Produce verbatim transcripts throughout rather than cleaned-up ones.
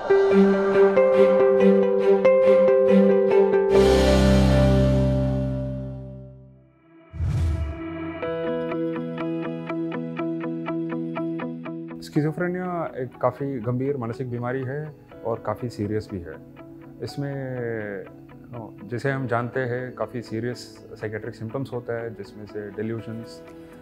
Schizophrenia एक काफ़ी गंभीर मानसिक बीमारी है और काफ़ी सीरियस भी है। इसमें नो जैसे हम जानते हैं काफ़ी सीरियस साइकेट्रिक सिम्पटम्स होता है, जिसमें से डेल्यूशंस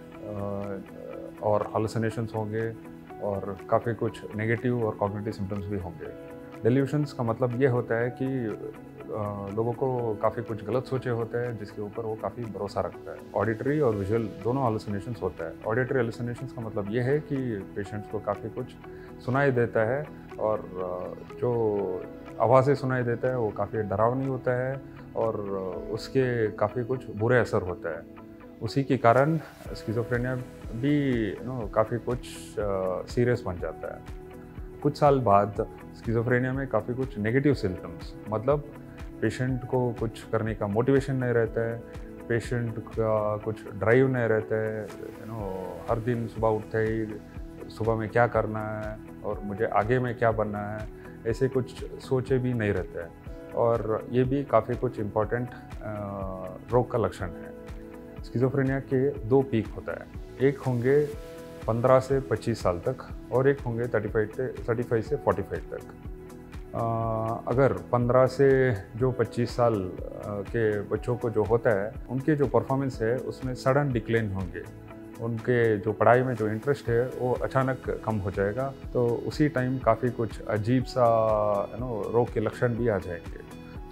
और हालुसिनेशंस होंगे और काफ़ी कुछ नेगेटिव और कॉग्निटिव सिम्पटम्स भी होंगे। डेल्यूशंस का मतलब ये होता है कि लोगों को काफ़ी कुछ गलत सोचे होते हैं जिसके ऊपर वो काफ़ी भरोसा रखता है। ऑडिटरी और विजुअल दोनों हालुसिनेशंस होता है। ऑडिटरी हालुसिनेशंस का मतलब ये है कि पेशेंट्स को काफ़ी कुछ सुनाई देता है और जो आवाज़ें सुनाई देता है वो काफ़ी डरावनी होता है और उसके काफ़ी कुछ बुरे असर होता है। उसी के कारण स्किज़ोफ्रेनिया भी नो काफ़ी कुछ सीरियस बन जाता है। कुछ साल बाद स्किज़ोफ्रेनिया में काफ़ी कुछ नेगेटिव सिम्पटम्स, मतलब पेशेंट को कुछ करने का मोटिवेशन नहीं रहता है, पेशेंट का कुछ ड्राइव नहीं रहता है, यू नो हर दिन सुबह उठते ही सुबह में क्या करना है और मुझे आगे में क्या बनना है, ऐसे कुछ सोचे भी नहीं रहते हैं और ये भी काफ़ी कुछ इम्पोर्टेंट रोग का लक्षण है। स्किज़ोफ्रेनिया के दो पीक होता है, एक होंगे पंद्रह से पच्चीस साल तक और एक होंगे पैंतीस से पैंतीस से पैंतालीस तक। आ, अगर पंद्रह से जो पच्चीस साल के बच्चों को जो होता है उनके जो परफॉर्मेंस है उसमें सडन डिक्लाइन होंगे, उनके जो पढ़ाई में जो इंटरेस्ट है वो अचानक कम हो जाएगा, तो उसी टाइम काफ़ी कुछ अजीब सा यू नो रोग के लक्षण भी आ जाएंगे।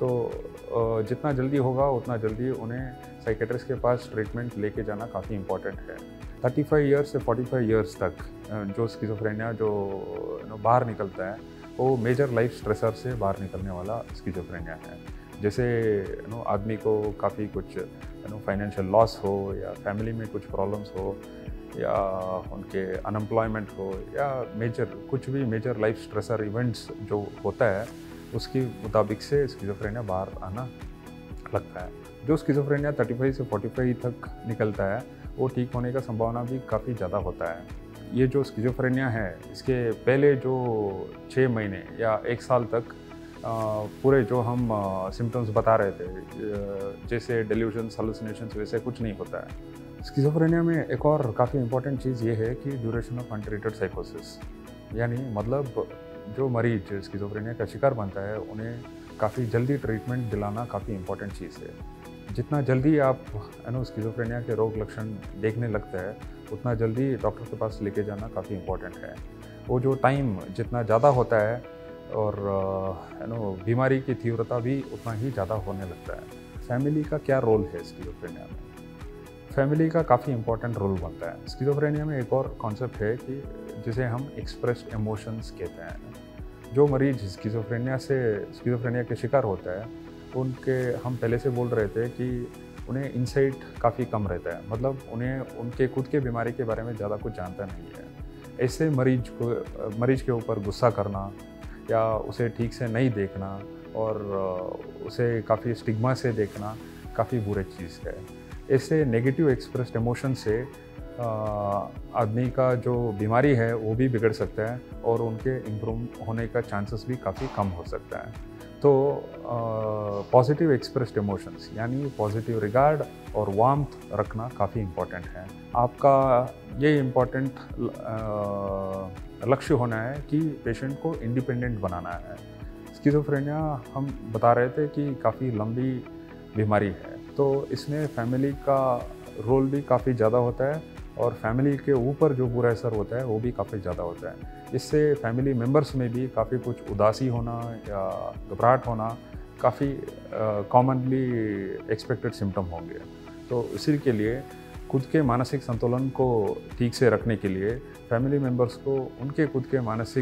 तो जितना जल्दी होगा उतना जल्दी उन्हें साइकेट्रिस्ट के पास ट्रीटमेंट लेके जाना काफ़ी इम्पोर्टेंट है। पैंतीस इयर्स से पैंतालीस इयर्स तक जो स्किज़ोफ्रेनिया जो नो बाहर निकलता है वो मेजर लाइफ स्ट्रेसर से बाहर निकलने वाला स्किज़ोफ्रेनिया है। जैसे यू नो आदमी को काफ़ी कुछ यू नो फाइनेंशियल लॉस हो या फैमिली में कुछ प्रॉब्लम्स हो या उनके अनएम्प्लॉयमेंट हो या मेजर कुछ भी मेजर लाइफ स्ट्रेसर इवेंट्स जो होता है उसके मुताबिक से स्किज़ोफ्रेनिया बाहर आना लगता है। जो स्किज़ोफ्रेनिया पैंतीस से पैंतालीस तक निकलता है वो ठीक होने का संभावना भी काफ़ी ज़्यादा होता है। ये जो स्किज़ोफ्रेनिया है इसके पहले जो छः महीने या एक साल तक पूरे जो हम सिम्टम्स बता रहे थे जैसे डेल्यूशंस, हालुसिनेशंस, वैसे कुछ नहीं होता है। स्किज़ोफ्रेनिया में एक और काफ़ी इंपॉर्टेंट चीज़ ये है कि ड्यूरेशन ऑफ अनट्रीटेड साइकोसिस, यानी मतलब जो मरीज स्किज़ोफ्रेनिया का शिकार बनता है उन्हें काफ़ी जल्दी ट्रीटमेंट दिलाना काफ़ी इंपॉर्टेंट चीज़ है। जितना जल्दी आप यू नो स्किज़ोफ्रेनिया के रोग लक्षण देखने लगते हैं उतना जल्दी डॉक्टर के पास लेके जाना काफ़ी इम्पोर्टेंट है। वो जो टाइम जितना ज़्यादा होता है और यू नो बीमारी की तीव्रता भी उतना ही ज़्यादा होने लगता है। फैमिली का क्या रोल है स्किज़ोफ्रेनिया में? फैमिली का काफ़ी इम्पोर्टेंट रोल बनता है। स्किज़ोफ्रेनिया में एक और कॉन्सेप्ट है कि जिसे हम एक्सप्रेस्ड इमोशंस कहते हैं। जो मरीज स्किज़ोफ्रेनिया से स्किज़ोफ्रेनिया के शिकार होता है उनके हम पहले से बोल रहे थे कि उन्हें इंसाइट काफ़ी कम रहता है, मतलब उन्हें उनके खुद के बीमारी के बारे में ज़्यादा कुछ जानता नहीं है। ऐसे मरीज को मरीज के ऊपर गुस्सा करना या उसे ठीक से नहीं देखना और उसे काफ़ी स्टिग्मा से देखना काफ़ी बुरी चीज़ है। ऐसे नेगेटिव एक्सप्रेस्ड इमोशन से आदमी का जो बीमारी है वो भी बिगड़ सकता है और उनके इम्प्रूव होने का चांसेस भी काफ़ी कम हो सकता है। तो पॉजिटिव एक्सप्रेस्ड इमोशंस यानी पॉजिटिव रिगार्ड और वार्मथ रखना काफ़ी इम्पोर्टेंट है। आपका ये इम्पोर्टेंट लक्ष्य होना है कि पेशेंट को इंडिपेंडेंट बनाना है। स्किज़ोफ्रेनिया हम बता रहे थे कि काफ़ी लंबी बीमारी है, तो इसमें फैमिली का रोल भी काफ़ी ज़्यादा होता है और फैमिली के ऊपर जो बुरा असर होता है वो भी काफ़ी ज़्यादा होता है। इससे फैमिली मेम्बर्स में भी काफ़ी कुछ उदासी होना या घबराहट होना काफ़ी कॉमनली एक्सपेक्टेड सिम्टम होंगे। तो इसी के लिए खुद के मानसिक संतुलन को ठीक से रखने के लिए फैमिली मेम्बर्स को उनके खुद के मानसिक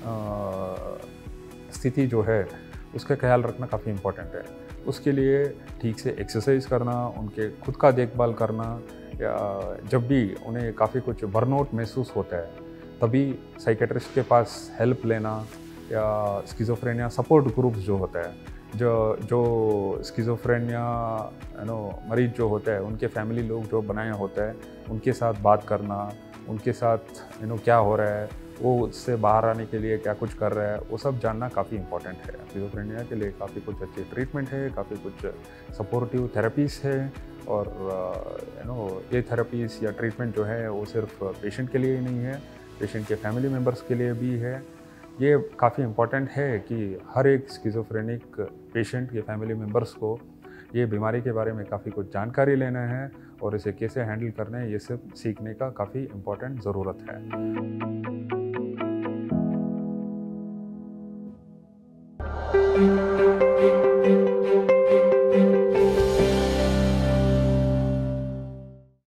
स्थिति जो है उसका ख्याल रखना काफ़ी इम्पोर्टेंट है। उसके लिए ठीक से एक्सरसाइज करना, उनके खुद का देखभाल करना, या जब भी उन्हें काफ़ी कुछ बर्नआउट महसूस होता है तभी साइकेट्रिस्ट के पास हेल्प लेना, या स्किज़ोफ्रेनिया सपोर्ट ग्रुप्स जो होता है, जो जो स्किज़ोफ्रेनिया यू नो मरीज जो होता है उनके फैमिली लोग जो बनाया होता है उनके साथ बात करना, उनके साथ यू नो क्या हो रहा है वो उससे बाहर आने के लिए क्या कुछ कर रहा है, वो सब जानना काफ़ी इम्पोर्टेंट है। स्किज़ोफ्रेनिया के लिए काफ़ी कुछ अच्छी ट्रीटमेंट है, काफ़ी कुछ सपोर्टिव थेरेपीज़ है और यू नो ये थेरेपीज़ या ट्रीटमेंट जो है वो सिर्फ पेशेंट के लिए ही नहीं है, पेशेंट के फैमिली मेम्बर्स के लिए भी है। ये काफ़ी इम्पोर्टेंट है कि हर एक स्किज़ोफ्रेनिक पेशेंट के फैमिली मेम्बर्स को ये बीमारी के बारे में काफ़ी कुछ जानकारी लेना है और इसे कैसे हैंडल करना है, ये सब सीखने का काफ़ी इम्पोर्टेंट ज़रूरत है।